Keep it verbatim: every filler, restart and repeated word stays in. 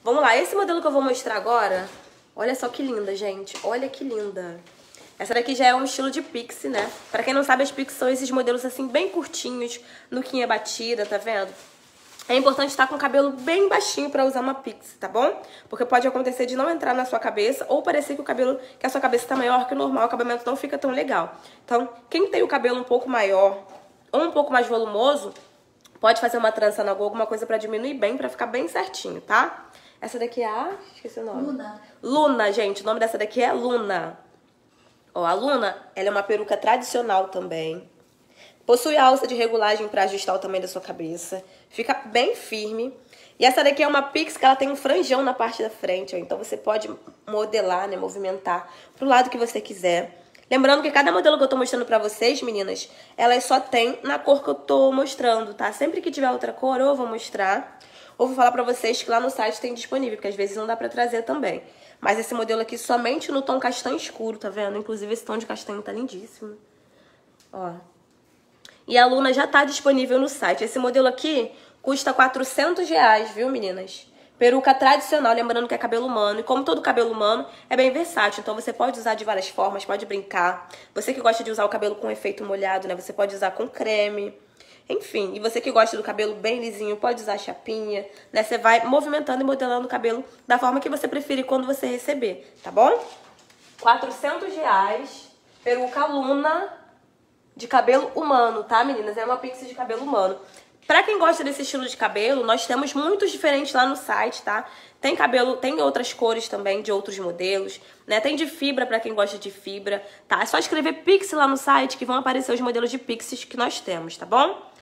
Vamos lá, esse modelo que eu vou mostrar agora, olha só que linda, gente. Olha que linda. Essa daqui já é um estilo de pixie, né? Pra quem não sabe, as pixie são esses modelos assim, bem curtinhos, nuquinha batida, tá vendo? É importante estar com o cabelo bem baixinho pra usar uma pixie, tá bom? Porque pode acontecer de não entrar na sua cabeça ou parecer que o cabelo, que a sua cabeça tá maior que o normal, o acabamento não fica tão legal. Então, quem tem o cabelo um pouco maior ou um pouco mais volumoso, pode fazer uma trança na gola, alguma coisa pra diminuir bem, pra ficar bem certinho, tá? Essa daqui é a... esqueci o nome. Luna. Luna, gente. O nome dessa daqui é Luna. Ó, a Luna, ela é uma peruca tradicional também. Possui a alça de regulagem pra ajustar o tamanho da sua cabeça. Fica bem firme. E essa daqui é uma pix que ela tem um franjão na parte da frente, ó. Então você pode modelar, né, movimentar pro lado que você quiser. Lembrando que cada modelo que eu tô mostrando pra vocês, meninas, elas só tem na cor que eu tô mostrando, tá? Sempre que tiver outra cor, ou eu vou mostrar, ou vou falar pra vocês que lá no site tem disponível, porque às vezes não dá pra trazer também. Mas esse modelo aqui somente no tom castanho escuro, tá vendo? Inclusive esse tom de castanho tá lindíssimo. Ó. E a Luna já tá disponível no site. Esse modelo aqui custa quatrocentos reais, viu, meninas? Peruca tradicional, lembrando que é cabelo humano. E como todo cabelo humano, é bem versátil. Então você pode usar de várias formas, pode brincar. Você que gosta de usar o cabelo com efeito molhado, né? Você pode usar com creme. Enfim, e você que gosta do cabelo bem lisinho, pode usar chapinha, né? Você vai movimentando e modelando o cabelo da forma que você preferir quando você receber, tá bom? quatrocentos reais, peruca Luna de cabelo humano, tá, meninas? É uma pixie de cabelo humano. Pra quem gosta desse estilo de cabelo, nós temos muitos diferentes lá no site, tá? Tem cabelo, tem outras cores também, de outros modelos, né? Tem de fibra pra quem gosta de fibra, tá? É só escrever pixie lá no site que vão aparecer os modelos de pixies que nós temos, tá bom?